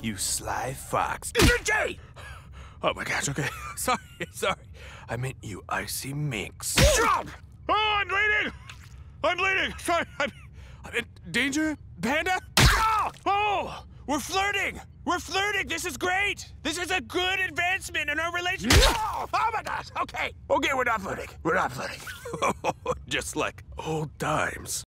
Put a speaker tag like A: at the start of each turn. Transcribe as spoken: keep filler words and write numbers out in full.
A: you sly fox. Jay! Oh my gosh, okay. Sorry, sorry. I meant you icy minx. Stop! Oh, I'm bleeding! I'm bleeding! Sorry, I'm, I'm in danger, Panda? Oh! We're flirting! We're flirting! This is great! This is a good advancement in our relationship! Oh, oh my gosh! Okay! Okay, we're not flirting. We're not flirting. Just like old times.